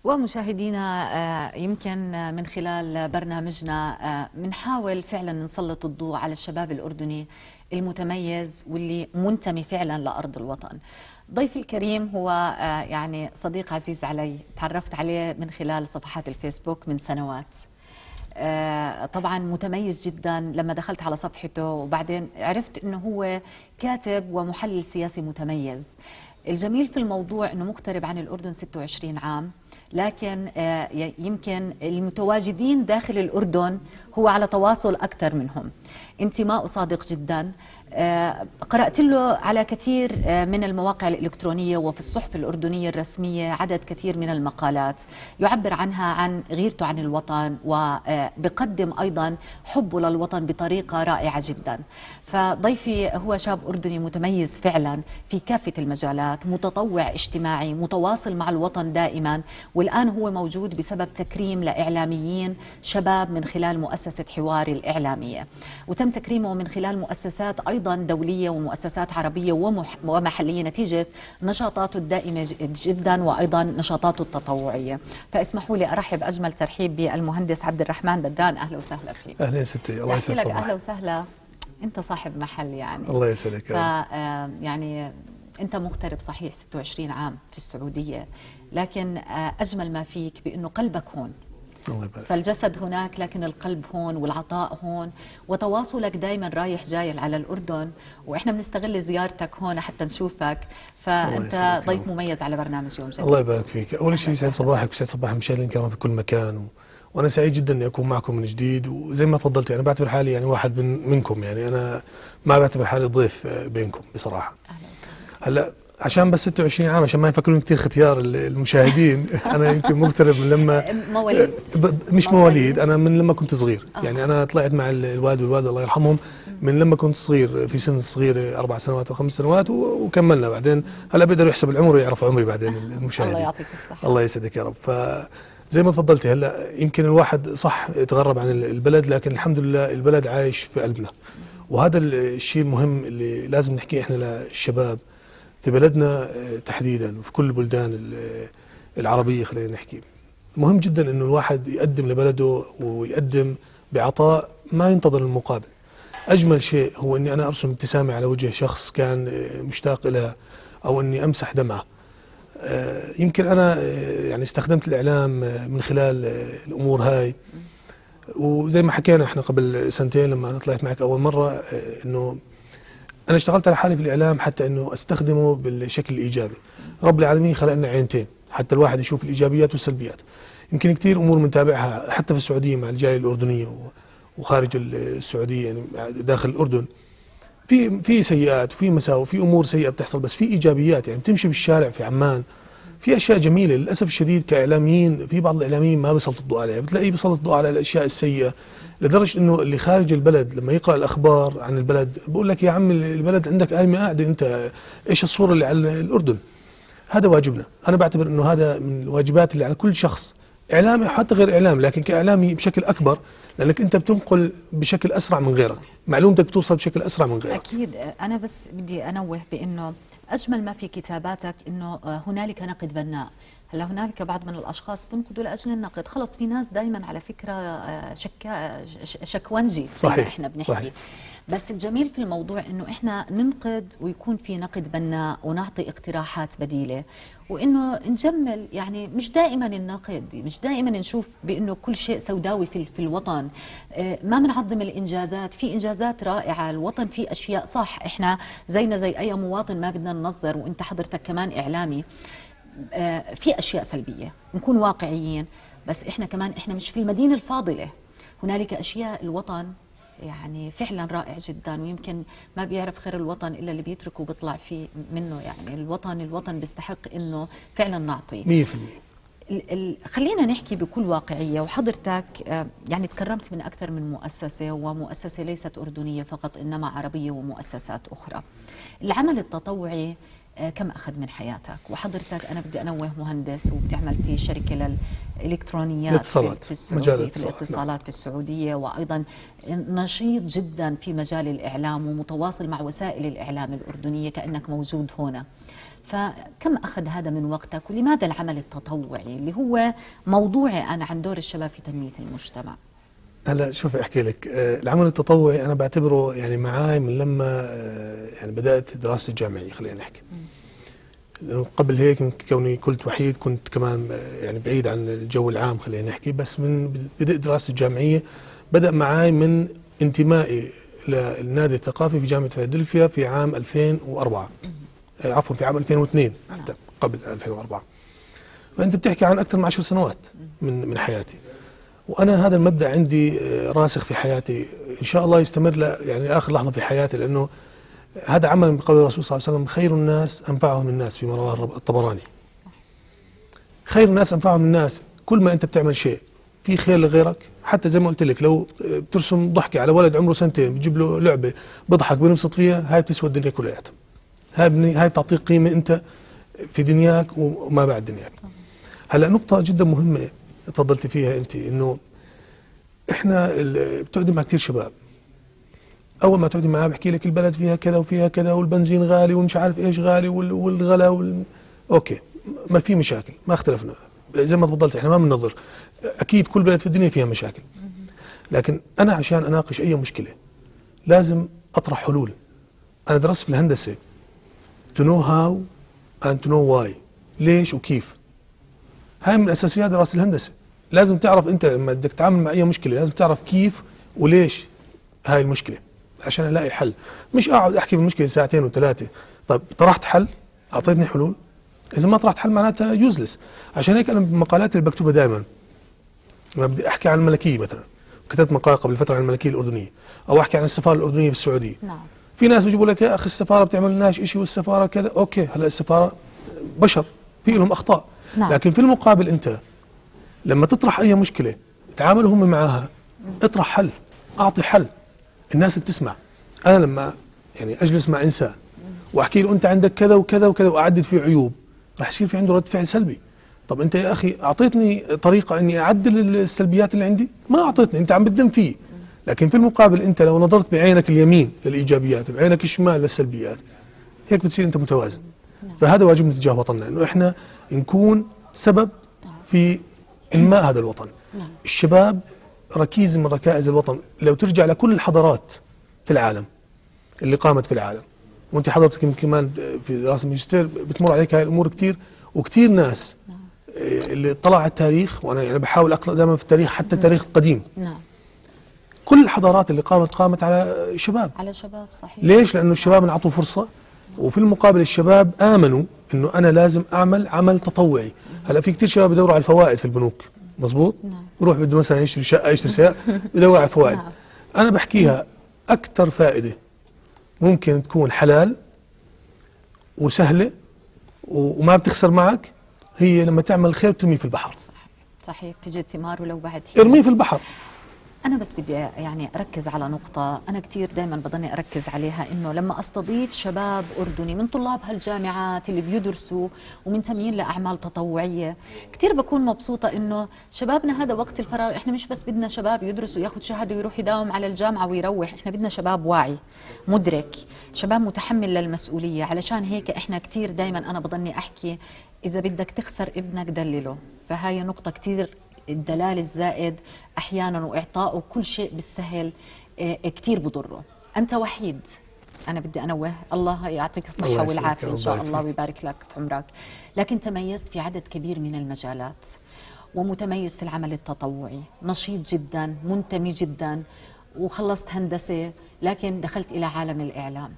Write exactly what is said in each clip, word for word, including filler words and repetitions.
ومشاهدينا آه، يمكن من خلال برنامجنا بنحاول فعلا نسلط الضوء على الشباب الأردني المتميز واللي منتمي فعلا لأرض الوطن. ضيفي الكريم هو آه، يعني صديق عزيز علي، تعرفت عليه من خلال صفحات الفيسبوك من سنوات. آه، طبعا متميز جدا لما دخلت على صفحته، وبعدين عرفت انه هو كاتب ومحلل سياسي متميز. الجميل في الموضوع انه مغترب عن الأردن ستة وعشرين عام، لكن آه، يمكن المتواجدين داخل الأردن هو على تواصل أكثر منهم. انتماء صادق جدا. آه، قرأت له على كثير آه، من المواقع الإلكترونية وفي الصحف الأردنية الرسمية عدد كثير من المقالات يعبر عنها عن غيرته عن الوطن، وبقدم أيضا حبه للوطن بطريقة رائعة جدا. فضيفي هو شاب أردني متميز فعلا في كافة المجالات، متطوع اجتماعي متواصل مع الوطن دائما، والآن هو موجود بسبب تكريم لإعلاميين شباب من خلال مؤسسة حوار الإعلامية، وتم تكريمه من خلال مؤسسات أيضا دولية ومؤسسات عربية ومحلية نتيجة نشاطاته الدائمة جدا وأيضا نشاطاته التطوعية. فاسمحوا لي أرحب أجمل ترحيب بالمهندس عبد الرحمن بدران. أهلا وسهلا فيك. أهلا يا ستي، الله يسعد صباحك. أهلا وسهلا. أنت صاحب محل يعني. الله يسعدك. ف يعني أنت مغترب صحيح ستة وعشرين عام في السعودية، لكن أجمل ما فيك بأنه قلبك هون. الله يبارك. فالجسد هناك لكن القلب هون والعطاء هون، وتواصلك دائما رايح جاي على الأردن، وإحنا بنستغل زيارتك هون حتى نشوفك. فأنت ضيف مميز على برنامج يوم جديد. الله يبارك فيك. أول شيء يسعد صباحك ويسعد صباح المشاهدين الكرام في كل مكان، و... وأنا سعيد جدا إني أكون معكم من جديد. وزي ما تفضلتي أنا بعتبر حالي يعني واحد من منكم، يعني أنا ما بعتبر حالي ضيف بينكم بصراحة. أهلا وسهلا. هلا عشان بس ستة وعشرين عام، عشان ما يفكرون كثير ختيار المشاهدين انا يمكن مغترب من لما مواليد مش مواليد، انا من لما كنت صغير. آه. يعني انا طلعت مع الوالد والوالده الله يرحمهم من لما كنت صغير، في سن صغير اربع سنوات او خمس سنوات، وكملنا بعدين. هلا بيقدروا يحسب العمر ويعرفوا عمري بعدين المشاهدين. الله يعطيك الصحه. الله يسعدك يا رب. فزي ما تفضلتي، هلا يمكن الواحد صح يتغرب عن البلد، لكن الحمد لله البلد عايش في قلبنا، وهذا الشيء المهم اللي لازم نحكيه احنا للشباب في بلدنا تحديدا وفي كل البلدان العربية. خلينا نحكي مهم جدا انه الواحد يقدم لبلده ويقدم بعطاء ما ينتظر المقابل. اجمل شيء هو اني انا ارسم ابتسامة على وجه شخص كان مشتاق لها، او اني امسح دمعة. يمكن انا يعني استخدمت الاعلام من خلال الامور هاي، وزي ما حكينا احنا قبل سنتين لما انا طلعت معك اول مرة، انه أنا اشتغلت على حالي في الإعلام حتى أنه أستخدمه بالشكل الإيجابي. رب العالمين خلق لنا عينتين حتى الواحد يشوف الإيجابيات والسلبيات. يمكن كثير أمور بنتابعها حتى في السعودية مع الجالية الأردنية وخارج السعودية، يعني داخل الأردن في في سيئات وفي مساوئ وفي أمور سيئة بتحصل، بس في إيجابيات. يعني بتمشي بالشارع في عمان في أشياء جميلة. للأسف الشديد كإعلاميين في بعض الإعلاميين ما بيسلط الضوء عليها، بتلاقيه بيسلط الضوء على الأشياء السيئة، لدرجة انه اللي خارج البلد لما يقرأ الاخبار عن البلد بقول لك يا عم البلد عندك قايمة قاعدة، انت ايش الصورة اللي على الاردن؟ هذا واجبنا. انا بعتبر انه هذا من الواجبات اللي على كل شخص اعلامي، حتى غير اعلامي، لكن كاعلامي بشكل اكبر، لانك انت بتنقل بشكل اسرع من غيرك، معلومتك بتوصل بشكل اسرع من غيرك. اكيد. انا بس بدي انوه بانه اجمل ما في كتاباتك انه هنالك نقد بناء. هلا هنالك بعض من الاشخاص بنقدوا لاجل النقد، خلص في ناس دائما على فكره شكا شكونجي صحيح. احنا بنحكي صحيح. بس الجميل في الموضوع انه احنا ننقد ويكون في نقد بناء ونعطي اقتراحات بديله، وانه نجمل. يعني مش دائما النقد، مش دائما نشوف بانه كل شيء سوداوي في في الوطن. ما بنعظم الانجازات، في انجازات رائعه، الوطن فيه اشياء صح، احنا زينا زي اي مواطن ما بدنا ننظر، وانت حضرتك كمان اعلامي. في اشياء سلبيه، نكون واقعيين، بس احنا كمان احنا مش في المدينه الفاضله. هنالك اشياء الوطن يعني فعلا رائع جدا، ويمكن ما بيعرف خير الوطن الا اللي بيتركه وبيطلع فيه منه. يعني الوطن الوطن بيستحق انه فعلا نعطي مية بالمية. خلينا نحكي بكل واقعيه. وحضرتك يعني تكرمت من اكثر من مؤسسه، ومؤسسه ليست اردنيه فقط انما عربيه ومؤسسات اخرى. العمل التطوعي كم أخذ من حياتك؟ وحضرتك أنا بدي أنوه مهندس وبتعمل في شركة الإلكترونيات الاتصالات في السعودية، في الاتصالات في السعودية، وأيضا نشيط جدا في مجال الإعلام ومتواصل مع وسائل الإعلام الأردنية كأنك موجود هنا. فكم أخذ هذا من وقتك، ولماذا العمل التطوعي اللي هو موضوعي أنا عن دور الشباب في تنمية المجتمع؟ هلا شوفي احكي لك، آه، العمل التطوعي انا بعتبره يعني معاي من لما آه، يعني بدات دراستي الجامعيه، خلينا نحكي. لانه قبل هيك من كوني كنت وحيد، كنت كمان آه، يعني بعيد عن الجو العام، خلينا نحكي. بس من بدء دراستي الجامعيه بدا معاي من انتمائي للنادي الثقافي في جامعه فيلادلفيا في عام ألفين وأربعة، آه، عفوا في عام ألفين واثنين، حتى قبل ألفين وأربعة. فانت بتحكي عن اكثر من عشر سنوات من من حياتي. وأنا هذا المبدأ عندي راسخ في حياتي، إن شاء الله يستمر ل يعني آخر لحظة في حياتي، لأنه هذا عمل من قول الرسول صلى الله عليه وسلم: خير الناس أنفعهم للناس، فيما رواه الطبراني. خير الناس أنفعهم للناس. كل ما أنت بتعمل شيء في خير لغيرك، حتى زي ما قلت لك، لو بترسم ضحكة على ولد عمره سنتين، بتجيب له لعبة بضحك بينبسط فيها، هاي بتسوى الدنيا كلياتها. هاي هاي بتعطيك قيمة أنت في دنياك وما بعد دنياك. هلا نقطة جدا مهمة تفضلت فيها أنت، إنه احنا بتقعدي مع كثير شباب، اول ما تقعدي معاه بحكي لك البلد فيها كذا وفيها كذا، والبنزين غالي ومش عارف ايش غالي، والغلا وال... اوكي، ما في مشاكل، ما اختلفنا. زي ما تفضلت احنا ما بننظر، اكيد كل بلد في الدنيا فيها مشاكل، لكن انا عشان اناقش اي مشكله لازم اطرح حلول. انا درست في الهندسه to know how and to know why، ليش وكيف. هاي من اساسيات دراسه الهندسه. لازم تعرف انت لما بدك تتعامل مع اي مشكله لازم تعرف كيف وليش هاي المشكله عشان الاقي حل، مش اقعد احكي بالمشكله ساعتين وثلاثه. طيب طرحت حل؟ اعطيتني حلول؟ اذا ما طرحت حل معناتها يوزلس. عشان هيك انا بمقالاتي اللي بكتبها دائما لما بدي احكي عن الملكيه مثلا، كتبت مقال قبل فتره عن الملكيه الاردنيه، او احكي عن السفاره الاردنيه في السعوديه. نعم. في ناس بيجيبوا لك: يا اخي السفاره بتعمل لناش شيء والسفاره كذا. اوكي، هلا السفاره بشر في لهم اخطاء. نعم. لكن في المقابل انت لما تطرح اي مشكله تعاملوا هم معها، اطرح حل، اعطي حل، الناس بتسمع. انا لما يعني اجلس مع انسان واحكي له انت عندك كذا وكذا وكذا واعدد فيه عيوب، راح يصير في عنده رد فعل سلبي. طب انت يا اخي اعطيتني طريقه اني اعدل السلبيات اللي عندي؟ ما اعطيتني، انت عم بتذم فيه. لكن في المقابل انت لو نظرت بعينك اليمين للايجابيات وبعينك الشمال للسلبيات، هيك بتصير انت متوازن. فهذا واجبنا تجاه وطننا، انه احنا نكون سبب في انماء هذا الوطن. الشباب ركيزة من ركائز الوطن. لو ترجع لكل الحضارات في العالم اللي قامت في العالم، وانت حضرتك يمكن كمان في دراسة الماجستير بتمر عليك هاي الامور كثير، وكثير ناس اللي طلع على التاريخ، وانا يعني بحاول اقرا دائما في التاريخ حتى التاريخ القديم. نعم. كل الحضارات اللي قامت قامت على شباب. على شباب، صحيح. ليش؟ لانه الشباب انعطوا فرصة، وفي المقابل الشباب امنوا انه انا لازم اعمل عمل تطوعي. هلا في كثير شباب بدوروا على الفوائد في البنوك، مزبوط؟ نعم. بروح بده مثلا يشتري شقه، يشتري سياره، بدور على الفوائد. نعم. انا بحكيها اكثر فائده ممكن تكون حلال وسهله وما بتخسر معك هي لما تعمل خير ترميه في البحر. صحيح صحيح، بتجي ثمار ولو بعد حين. ارميه في البحر. أنا بس بدي يعني أركز على نقطة أنا كتير دايما بضلني أركز عليها، إنه لما أستضيف شباب أردني من طلاب هالجامعات اللي بيدرسوا ومنتمين لأعمال تطوعية، كتير بكون مبسوطة إنه شبابنا هذا وقت الفراغ، إحنا مش بس بدنا شباب يدرس وياخد شهادة ويروح يداوم على الجامعة ويروح، إحنا بدنا شباب واعي مدرك، شباب متحمل للمسؤولية. علشان هيك إحنا كتير دايما أنا بضلني أحكي إذا بدك تخسر ابنك دلله. فهاي نقطة كتير، الدلال الزائد احيانا واعطائه كل شيء بالسهل كثير بضره. انت وحيد، انا بدي انوه، الله يعطيك الصحه والعافيه ان شاء الله ويبارك لك في عمرك، لكن تميزت في عدد كبير من المجالات ومتميز في العمل التطوعي، نشيط جدا، منتمي جدا، وخلصت هندسه لكن دخلت الى عالم الاعلام.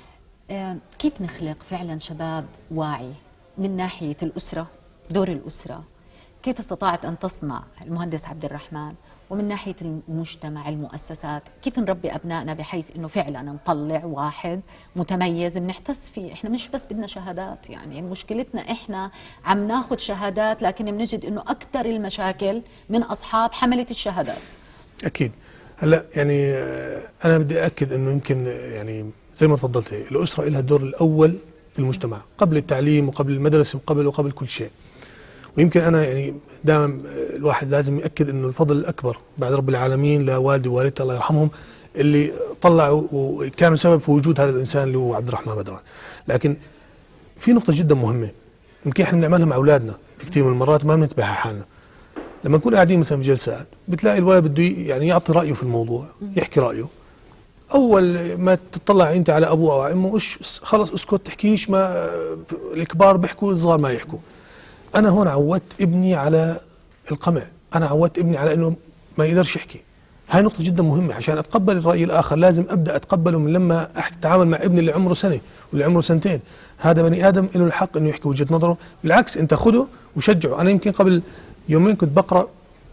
كيف نخلق فعلا شباب واعي من ناحيه الاسره، دور الاسره، كيف استطاعت أن تصنع المهندس عبد الرحمن، ومن ناحية المجتمع المؤسسات كيف نربي أبنائنا بحيث أنه فعلا نطلع واحد متميز بنحتس فيه. إحنا مش بس بدنا شهادات، يعني مشكلتنا إحنا عم ناخد شهادات لكن بنجد أنه أكثر المشاكل من أصحاب حملة الشهادات. أكيد. هلا يعني أنا بدي أكد أنه يمكن يعني زي ما تفضلتي الأسرة لها الدور الأول في المجتمع قبل التعليم وقبل المدرسة وقبل وقبل كل شيء. ويمكن أنا يعني دائما الواحد لازم يأكد أنه الفضل الأكبر بعد رب العالمين لوالدي ووالدتي الله يرحمهم اللي طلعوا وكانوا سبب في وجود هذا الإنسان اللي هو عبد الرحمن بدران. لكن في نقطه جدا مهمه يمكن احنا بنعملها مع اولادنا في كثير من المرات ما بننتبه على حالنا. لما نكون قاعدين مثلا في جلسات بتلاقي الولد بده يعني يعطي رايه في الموضوع، يحكي رايه، اول ما تطلع انت على ابوه او على امه ايش خلص اسكت تحكيش، ما الكبار بيحكوا الصغار ما يحكوا. انا هون عودت ابني على القمع، انا عودت ابني على انه ما يقدرش يحكي. هاي نقطة جدا مهمة، عشان اتقبل الرأي الآخر لازم ابدأ اتقبله من لما اتعامل مع ابني اللي عمره سنة واللي عمره سنتين. هذا بني آدم له الحق انه يحكي وجهة نظره، بالعكس انت خده وشجعه. انا يمكن قبل يومين كنت بقرأ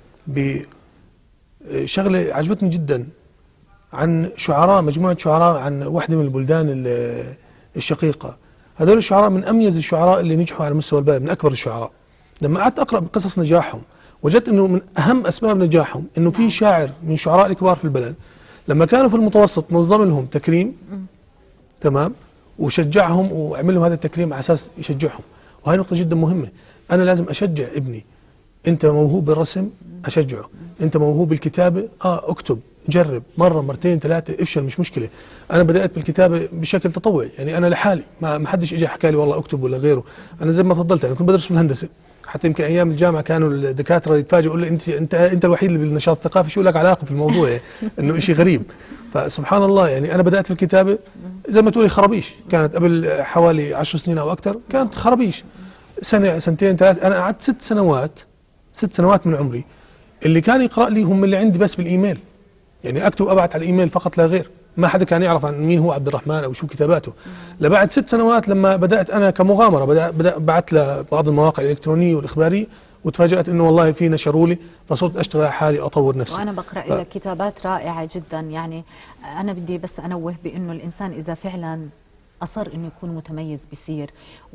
بشغلة عجبتني جدا عن شعراء، مجموعة شعراء عن واحدة من البلدان الشقيقة. هذول الشعراء من أميز الشعراء اللي نجحوا على مستوى البلد، من أكبر الشعراء. لما قعدت أقرأ بقصص نجاحهم وجدت أنه من أهم أسباب نجاحهم أنه في شاعر من شعراء الكبار في البلد لما كانوا في المتوسط نظم لهم تكريم، تمام، وشجعهم وعمل لهم هذا التكريم على أساس يشجعهم. وهي نقطة جدا مهمة. أنا لازم أشجع ابني. أنت موهوب بالرسم أشجعه، أنت موهوب بالكتابة آه أكتب، جرب مرة مرتين ثلاثة، افشل مش مشكلة. أنا بدأت بالكتابة بشكل تطوعي، يعني أنا لحالي، ما ما حدش إجا حكى لي والله أكتب ولا غيره. أنا زي ما تفضلت أنا كنت بدرس بالهندسة، حتى يمكن أيام الجامعة كانوا الدكاترة يتفاجئوا يقول لي أنت أنت أنت الوحيد اللي بالنشاط الثقافي، شو لك علاقة في الموضوع يعني إنه شيء غريب. فسبحان الله يعني أنا بدأت في الكتابة زي ما تقولي خرابيش، كانت قبل حوالي عشر سنين أو أكثر كانت خرابيش، سنة سنتين ثلاث. أنا قعدت ست سنوات ست سنوات من عمري اللي كان يقرأ لي هم اللي عندي بس بالإيميل، يعني اكتب ابعت على الايميل فقط لا غير، ما حدا كان يعرف عن مين هو عبد الرحمن او شو كتاباته. لبعد ست سنوات لما بدات انا كمغامره بدات بدأ بعت لبعض المواقع الالكترونيه والاخباريه وتفاجات انه والله في نشروا لي، فصرت اشتغل على حالي اطور نفسي. وانا بقرا ف... لك كتابات رائعه جدا. يعني انا بدي بس انوه بانه الانسان اذا فعلا أصر إنه يكون متميز بيصير،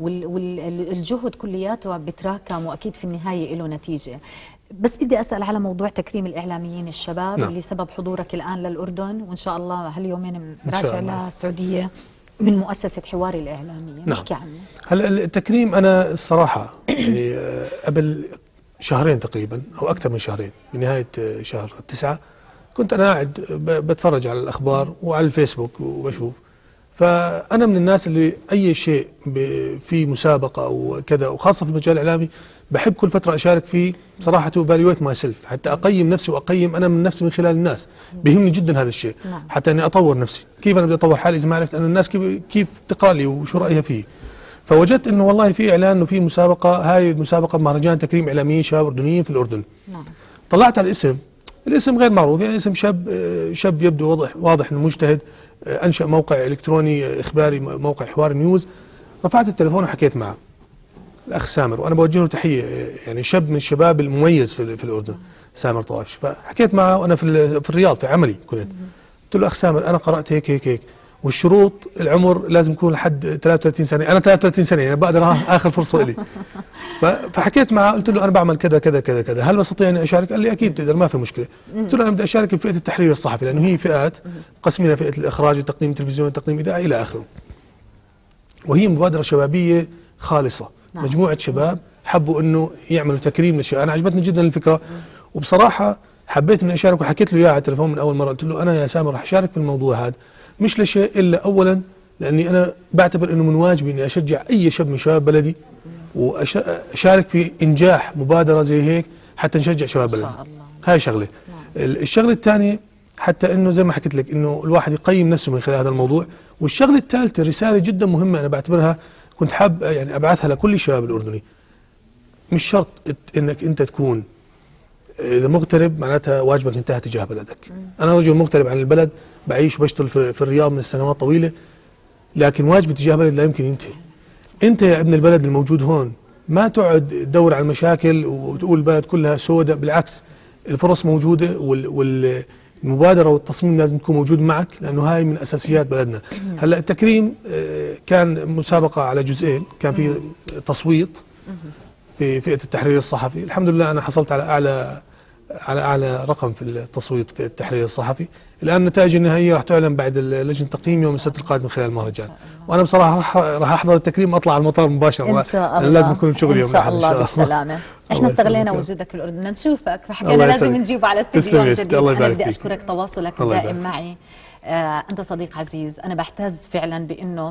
والجهد كلياته بتراكم وأكيد في النهاية له نتيجة. بس بدي أسأل على موضوع تكريم الإعلاميين الشباب، نعم. اللي سبب حضورك الآن للأردن، وإن شاء الله هاليومين راجع للسعودية من مؤسسة حواري الإعلامية. نعم. نحكي عنه. هلا التكريم أنا الصراحة يعني قبل شهرين تقريبا أو أكثر من شهرين، بنهاية شهر تسعة كنت أنا قاعد بتفرج على الأخبار وعلى الفيسبوك وبشوف، فأنا من الناس اللي أي شيء في مسابقة أو كذا وخاصة في المجال الإعلامي بحب كل فترة أشارك فيه بصراحة تو فاليويت ماي سيلف، حتى أقيم نفسي وأقيم أنا من نفسي من خلال الناس. بيهمني جدا هذا الشيء، حتى أني أطور نفسي. كيف أنا بدي أطور حالي إذا ما عرفت أن الناس كيف كيف تقرأ لي وشو رأيها فيه؟ فوجدت أنه والله في إعلان أنه في مسابقة، هاي المسابقة مهرجان تكريم إعلاميين شباب أردنيين في الأردن. نعم. طلعت على الاسم، الاسم غير معروف، يعني اسم شاب شاب يبدو واضح واضح انه مجتهد، انشا موقع الكتروني اخباري، موقع حوار نيوز. رفعت التليفون وحكيت معه الاخ سامر، وانا بوجه له تحيه، يعني شاب من الشباب المميز في, في الاردن، سامر طوافش. فحكيت معه وانا في في الرياض في عملي كنت، قلت له اخ سامر انا قرات هيك هيك هيك، والشروط العمر لازم يكون لحد ثلاثة وثلاثين سنه، انا ثلاثة وثلاثين سنه يعني بقدر اخر فرصه لي. فحكيت معه قلت له انا بعمل كذا كذا كذا كذا، هل بستطيع اني اشارك؟ قال لي اكيد بتقدر ما في مشكله. قلت له انا بدي اشارك بفئه التحرير الصحفي، لانه هي فئات قسمنا فئه الاخراج، تقديم تلفزيون، تقديم اذاعه الى اخره. وهي مبادره شبابيه خالصه، نعم. مجموعه شباب حبوا انه يعملوا تكريم للشيء. انا عجبتني جدا الفكره، وبصراحه حبيت اني اشارك، وحكيت له اياها على التليفون من اول مره. قلت له انا يا سامر رح اشارك في الموضوع هذا، مش لشيء الا اولا لاني انا بعتبر انه من واجبي اني اشجع اي شاب من شباب بلدي واشارك في انجاح مبادره زي هيك حتى نشجع شباب بلدنا. هاي شغله. نعم. الشغله الثانيه حتى انه زي ما حكيت لك انه الواحد يقيم نفسه من خلال هذا الموضوع. والشغله الثالثه رساله جدا مهمه انا بعتبرها، كنت حاب يعني ابعثها لكل الشباب الاردني. مش شرط انك انت تكون اذا مغترب معناتها واجبك انتهى تجاه بلدك. انا رجل مغترب عن البلد، بعيش وبشتغل في الرياض من سنوات طويله، لكن واجبي تجاه بلد لا يمكن ينتهي. انت يا ابن البلد الموجود هون ما تقعد تدور على المشاكل وتقول البلد كلها سوداء، بالعكس الفرص موجوده والمبادره والتصميم لازم تكون موجود معك، لانه هاي من اساسيات بلدنا. هلا التكريم كان مسابقه على جزئين، كان في تصويت في فئه التحرير الصحفي، الحمد لله انا حصلت على اعلى على اعلى رقم في التصويت في التحرير الصحفي. الان النتائج النهائيه راح تعلن بعد لجنه التقييم يوم السبت القادم من خلال المهرجان، وانا بصراحه راح راح احضر التكريم واطلع على المطار مباشره. ان شاء الله لازم اكون بشغل يوم الاحد ان شاء الله بالسلامه. احنا استغلينا وجودك في الاردن بدنا نشوفك، فحكينا لازم نجيب على استديو جديد. انا بدي اشكرك تواصلك الدائم معي. آه انت صديق عزيز، انا بحتز فعلا بانه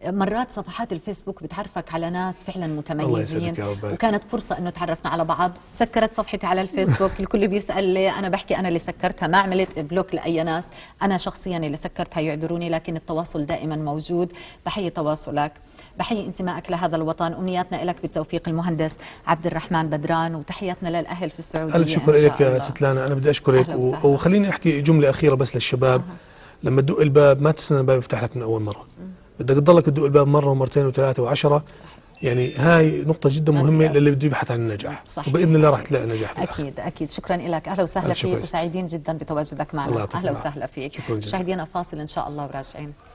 مرات صفحات الفيسبوك بتعرفك على ناس فعلا متميزين، يا رب. وكانت فرصة انه تعرفنا على بعض. سكرت صفحتي على الفيسبوك، الكل بيسأل لي، انا بحكي انا اللي سكرتها، ما عملت بلوك لاي ناس، انا شخصيا اللي سكرتها، يعذروني، لكن التواصل دائما موجود. بحيي تواصلك، بحيي انتمائك لهذا الوطن، امنياتنا لك بالتوفيق المهندس عبد الرحمن بدران، وتحياتنا للاهل في السعودية. الف شكر لك يا ست لانا، انا بدي اشكرك، وخليني احكي جملة أخيرة بس للشباب. أه. لما تدق الباب ما تستنى الباب يفتح لك من اول مرة، بدك تضلك تدق الباب مرة ومرتين وثلاثة وعشرة. يعني هاي نقطة جدا مهمة للي بده يبحث عن النجاح، وبإذن الله راح تلاقي نجاح في الآخر. أكيد أكيد. شكرا لك، أهلا وسهلا فيك، وسعيدين جدا بتواجدك معنا. أهلا وسهلا فيك. مشاهدينا فاصل إن شاء الله وراجعين.